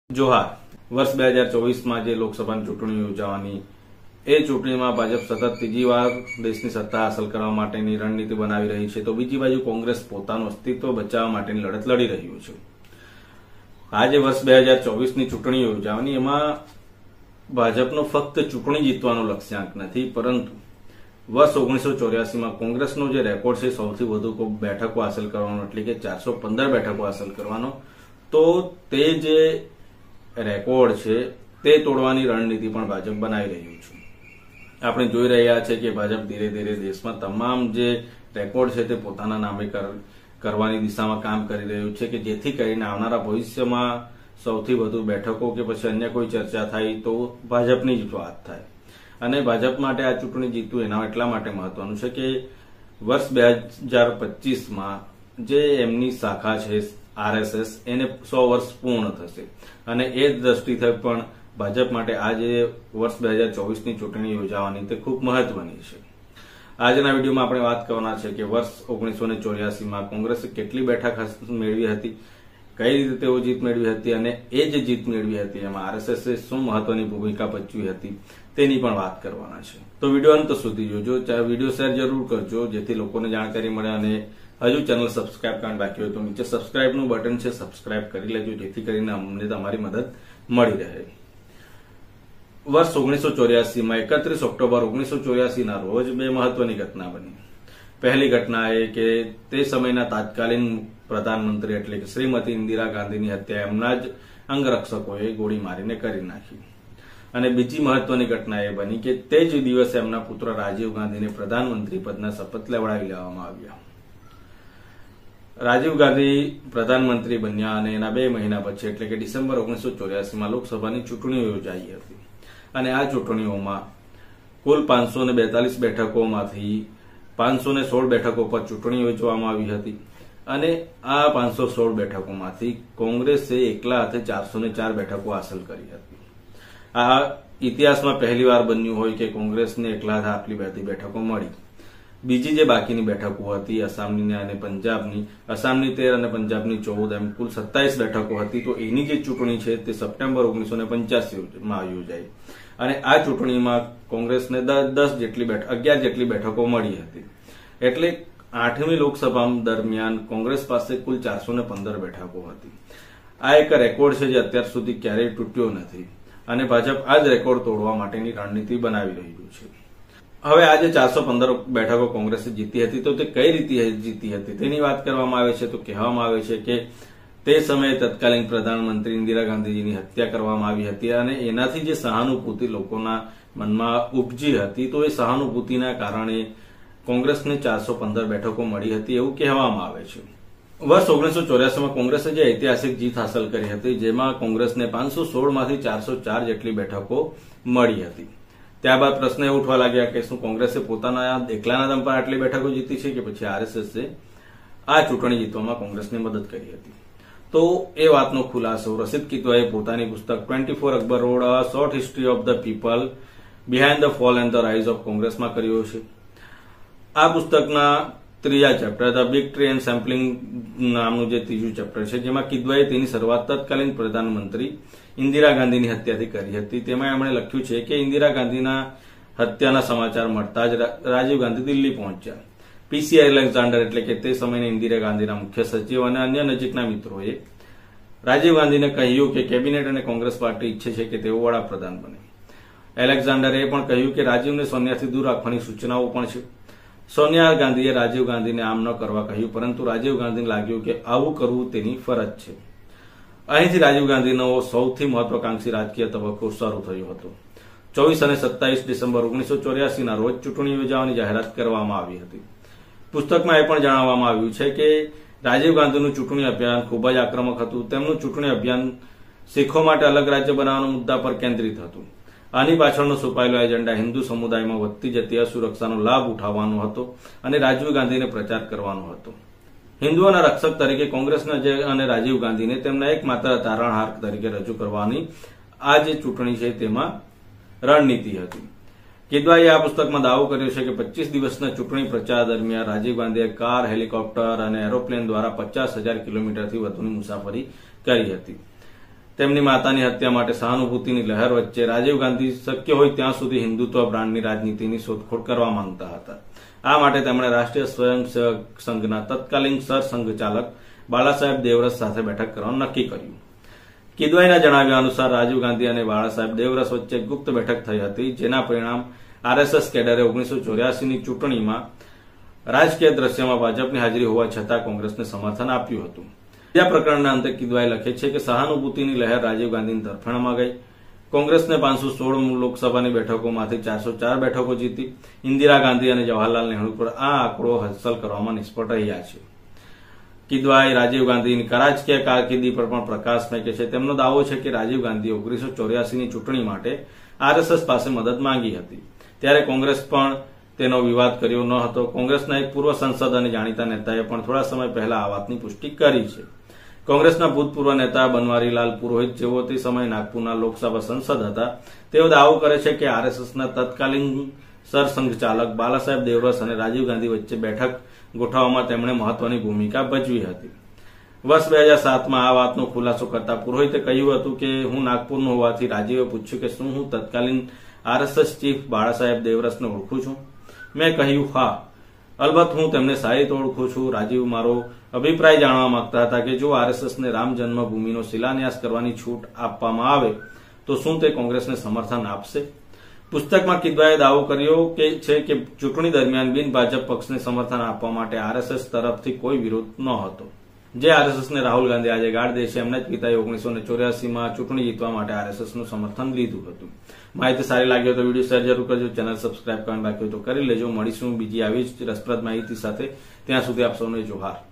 જોહાર. વર્ષ 2024માં જે લોકસભાની ચૂંટણી યોજાવાની એ ચૂંટણીમાં ભાજપ સતત ત્રીજી વાર દેશની સત્તા હાંસલ કરવા માટેની રણનીતિ બનાવી રહી છે, તો બીજી બાજુ કોંગ્રેસ પોતાનું અસ્તિત્વ બચાવવા માટેની લડત લડી રહ્યું છે. આજે વર્ષ 2024ની ચૂંટણી યોજાવાની, એમાં ભાજપનો ફક્ત ચૂંટણી જીતવાનો લક્ષ્યાંક નથી, પરંતુ વર્ષ 1984માં કોંગ્રેસનો જે રેકોર્ડ છે સૌથી વધુ બેઠકો હાંસલ કરવાનો, એટલે કે 415 બેઠકો હાંસલ કરવાનો, તો તે જે રેકોર્ડ છે તે તોડવાની રણનીતિ પણ ભાજપ બનાવી રહ્યું છે. આપણે જોઈ રહ્યા છે કે ભાજપ ધીરે ધીરે દેશમાં તમામ જે રેકોર્ડ છે તે પોતાના નામે કરવાની દિશામાં કામ કરી રહ્યું છે, કે જેથી કરીને આવનારા ભવિષ્યમાં સૌથી વધુ બેઠકો કે પછી અન્ય કોઈ ચર્ચા થાય તો ભાજપની જ વાત થાય. અને ભાજપ માટે આ ચૂંટણી જીતવું એના એટલા માટે મહત્વનું છે કે વર્ષ 2025માં જે એમની શાખા છે આરએસએસ, એને 100 વર્ષ પૂર્ણ થશે, અને એ જ દ્રષ્ટિથી પણ ભાજપ માટે આ જે વર્ષ 2024ની ચૂંટણી યોજાવાની તે ખૂબ મહત્વની છે. આજના વિડીયોમાં આપણે વાત કરવાના છે કે વર્ષ 1984માં કોંગ્રેસે કેટલી બેઠક મેળવી હતી, કઈ રીતે તેઓ જીત મેળવી હતી, અને એ જે જીત મેળવી હતી એમાં આરએસએસે શું મહત્વની ભૂમિકા ભજવી હતી તેની પણ વાત કરવાના છે. તો વિડીયો અંત સુધી જોજો, વિડીયો શેર જરૂર કરજો જેથી લોકોને જાણકારી મળે, અને હજુ ચેનલ સબસ્ક્રાઇબ કરવાનું બાકી હોય તો નીચે સબસ્ક્રાઇબનું બટન છે, સબસ્ક્રાઇબ કરી લેજો જેથી કરીને અમને તમારી મદદ મળી રહે. વર્ષ 1984માં 31 ઓક્ટોબર 1984ના રોજ બે મહત્વની ઘટના બની. પહેલી ઘટના એ કે તે સમયના તાત્કાલિન પ્રધાનમંત્રી એટલે કે શ્રીમતી ઇન્દિરા ગાંધીની હત્યા એમના જ અંગરક્ષકોએ ગોળી મારીને કરી નાખી. અને બીજી મહત્વની ઘટના એ બની કે તે જ દિવસે એમના પુત્ર રાજીવ ગાંધીને પ્રધાનમંત્રી પદના શપથ લેવડાવી લેવામાં આવ્યા. રાજીવ ગાંધી પ્રધાનમંત્રી બન્યા અને એના 2 મહિના પછી એટલે કે ડિસેમ્બર 1984માં લોકસભાની ચૂંટણીઓ યોજાઈ હતી, અને આ ચૂંટણીઓમાં કુલ 542 બેઠકોમાંથી 516 બેઠકો પર ચૂંટણી યોજવામાં આવી હતી, અને આ 516 બેઠકોમાંથી કોંગ્રેસે એકલા હાથે 404 બેઠકો હાંસલ કરી હતી. આ ઇતિહાસમાં પહેલીવાર બન્યું હોય કે કોંગ્રેસને એકલા હાથે આટલી બધી બેઠકો મળી. બીજી જે બાકીની બેઠકો હતી આસામની અને પંજાબની, આસામની 13 અને પંજાબની 14, એમ કુલ 27 બેઠકો હતી. તો એની જે ચૂંટણી છે તે સપ્ટેમ્બર 1985માં યોજાઈ, અને આ ચૂંટણીમાં કોંગ્રેસને 11 જેટલી બેઠકો મળી હતી. એટલે 8મી લોકસભા દરમિયાન કોંગ્રેસ પાસે કુલ 415 બેઠકો હતી. આ એક રેકોર્ડ છે જે અત્યાર સુધી ક્યારેય તૂટ્યો નથી, અને ભાજપ આ જ રેકોર્ડ તોડવા માટેની રણનીતિ બનાવી રહ્યું છે. હવે આજે 415 બેઠકો કોંગ્રેસે જીતી હતી, તો તે કઈ રીતે જીતી હતી તેની વાત કરવામાં આવે છે. તો કહેવામાં આવે છે કે તે સમયે તત્કાલીન પ્રધાનમંત્રી ઇન્દિરા ગાંધીજીની હત્યા કરવામાં આવી હતી, અને એનાથી જે સહાનુભૂતિ લોકોના મનમાં ઉપજી હતી, તો એ સહાનુભૂતિના કારણે કોંગ્રેસને 415 બેઠકો મળી હતી એવું કહેવામાં આવે છે. વર્ષ 1984માં કોંગ્રેસે જે ઐતિહાસિક જીત હાંસલ કરી હતી, જેમાં કોંગ્રેસને 516માંથી 404 જેટલી બેઠકો મળી હતી. ત્યારબાદ પ્રશ્ન એ ઉઠવા લાગ્યા કે શું કોંગ્રેસે પોતાના એકલાના દમ પર આટલી બેઠકો જીતી છે કે પછી આરએસએસે આ ચૂંટણી જીતવામાં કોંગ્રેસને મદદ કરી હતી. તો એ વાતનો ખુલાસો રશીદ કિતવાએ પોતાની પુસ્તક 24 Akbar road a short history of the people behind the fall and the rise of કોંગ્રેસમાં કર્યો છે. આ પુસ્તકના ત્રીજા chapter the big tree and sampling નામનું જે ત્રીજું ચેપ્ટર છે, જેમાં કિદવાએ તેની શરૂઆત તત્કાલીન પ્રધાનમંત્રી ઇન્દિરા ગાંધીની હત્યાથી કરી હતી. તેમાં એમણે લખ્યું છે કે ઇન્દિરા ગાંધીના હત્યાના સમાચાર મળતા જ રાજીવ ગાંધી દિલ્હી પહોંચ્યા. પીસી એલેક્ઝાન્ડર એટલે કે તે સમયના ઇન્દિરા ગાંધીના મુખ્ય સચિવ અને અન્ય નજીકના મિત્રોએ રાજીવ ગાંધીને કહ્યું કે કેબિનેટ અને કોંગ્રેસ પાર્ટી ઈચ્છે છે કે તેઓ વડાપ્રધાન બને. એલેક્ઝાન્ડરે પણ કહ્યું કે રાજીવને સોનિયાથી દૂર રાખવાની સૂચનાઓ પણ છે. સોનિયા ગાંધીએ રાજીવ ગાંધીને આમ ન કરવા કહ્યું, પરંતુ રાજીવ ગાંધીને લાગ્યું કે આવું કરવું તેની ફરજ છે. અહીંથી રાજીવ ગાંધીનો સૌથી મહત્વાકાંક્ષી રાજકીય તબક્કો શરૂ થયો હતો. 24 અને 27 ડિસેમ્બર 1984ના રોજ ચૂંટણી યોજવાની જાહેરાત કરવામાં આવી હતી. પુસ્તકમાં એ પણ જણાવવામાં આવ્યું છે કે રાજીવ ગાંધીનું ચૂંટણી અભિયાન ખૂબ જ આક્રમક હતું. તેમનું ચૂંટણી અભિયાન શીખો માટે અલગ રાજ્ય બનાવવાના મુદ્દા પર કેન્દ્રિત હતું. આની પાછળનો છુપાયેલો એજન્ડા હિન્દુ સમુદાયમાં વધતી જતી અસુરક્ષાનો લાભ ઉઠાવવાનો હતો અને રાજીવ ગાંધીને પ્રચાર કરવાનો હતો. હિન્દુઓના રક્ષક તરીકે કોંગ્રેસના અને રાજીવ ગાંધીને તેમના એકમાત્ર તારણહાર તરીકે રજૂ કરવાની આ જે ચૂંટણી છે તેમાં રણનીતિ હતી. કિદવાઈએ આ પુસ્તકમાં દાવો કર્યો છે કે 25 દિવસના ચૂંટણી પ્રચાર દરમિયાન રાજીવ ગાંધીએ કાર, હેલિકોપ્ટર અને એરોપ્લેન દ્વારા 50,000 કિલોમીટરથી વધુની મુસાફરી કરી હતી. તેમની માતાની હત્યા માટે સહાનુભૂતિની લહેર વચ્ચે રાજીવ ગાંધી શક્ય હોય ત્યાં સુધી હિન્દુત્વ બ્રાન્ડની રાજનીતિની શોધખોળ કરવા માંગતા હતા. આ માટે તેમણે રાષ્ટ્રીય સ્વયંસેવક સંઘના તત્કાલીન સરસંઘચાલક બાળાસાહેબ દેવરસ સાથે બેઠક કરવાનું નક્કી કર્યું. કિદવાઈના જણાવ્યા અનુસાર રાજીવ ગાંધી અને બાળાસાહેબ દેવરસ વચ્ચે ગુપ્ત બેઠક થઈ હતી, જેના પરિણામ આરએસએસ કેડરે 1984ની ચૂંટણીમાં રાજકીય દ્રશ્યમાં ભાજપની હાજરી હોવા છતાં કોંગ્રેસને સમર્થન આપ્યું હતું. બીજા પ્રકરણના અંતે કિદવાઈ લખે છે કે સહાનુભૂતિની લહેર રાજીવ ગાંધીની તરફેણમાં ગઈ. કોંગ્રેસને 516 લોકસભાની બેઠકોમાંથી 404 બેઠકો જીતી. ઇન્દિરા ગાંધી અને જવાહરલાલ નહેરુ પર આ આંકડો હાંસલ કરવામાં નિષ્ફળ રહ્યા છે. કિદવાઈ રાજીવ ગાંધીની રાજકીય કારકિર્દી પર પણ પ્રકાશ ફેંકે છે. તેમનો દાવો છે કે રાજીવ ગાંધીએ 1984ની ચૂંટણી માટે આરએસએસ પાસે મદદ માંગી હતી, ત્યારે કોંગ્રેસ પણ તેનો વિવાદ કર્યો ન હતો. કોંગ્રેસના એક પૂર્વ સંસદ અને જાણીતા નેતાએ પણ થોડા સમય પહેલા આ વાતની પુષ્ટિ કરી છે. કોંગ્રેસના ભૂતપૂર્વ નેતા બનવારીલાલ પુરોહિત, જેઓ તે સમયે નાગપુરના લોકસભા સંસદ હતા, તેઓ દાવો કરે છે કે આરએસએસના તત્કાલીન સરસંઘચાલક બાલાસાહેબ દેવરસ અને રાજીવ ગાંધી વચ્ચે બેઠક ગોઠવવામાં તેમણે મહત્વની ભૂમિકા ભજવી હતી. વર્ષ 2007માં આ વાતનો ખુલાસો કરતા પુરોહિતે કહ્યું હતું કે હું નાગપુરનો હોવાથી રાજીવે પૂછ્યું કે શું હું તત્કાલીન આરએસએસ ચીફ બાળાસાહેબ દેવરસને ઓળખું છું. મેં કહ્યું હા, અલબત્ત હું તેમને સારી રીતે ઓળખું છું. રાજીવ મારો અભિપ્રાય જાણવા માંગતા હતા કે જો આરએસએસને રામ જન્મભૂમિનો શિલાન્યાસ કરવાની છૂટ આપવામાં આવે તો શું તે કોંગ્રેસને સમર્થન આપશે. પુસ્તકમાં કિદવાઈએ દાવો કર્યો છે કે ચૂંટણી દરમિયાન બિન ભાજપ પક્ષને સમર્થન આપવા માટે આરએસએસ તરફથી કોઈ વિરોધ ન હતો. જે આરએસએસને રાહુલ ગાંધી આજે ગાળ દે છે, એમના જ પિતાએ 1984માં ચૂંટણી જીતવા માટે આરએસએસનું સમર્થન લીધું હતું. માહિતી સારી લાગી તો વિડીયો શેર જરૂર કરજો. ચેનલ સબસ્ક્રાઇબ કરવાનું બાકી હોય તો કરી લેજો. મળીશું બીજી આવી જ રસપ્રદ માહિતી સાથે. ત્યાં સુધી આપ સૌને જોહાર.